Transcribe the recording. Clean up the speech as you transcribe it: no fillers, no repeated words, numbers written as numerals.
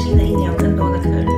新的一年有更多的客人。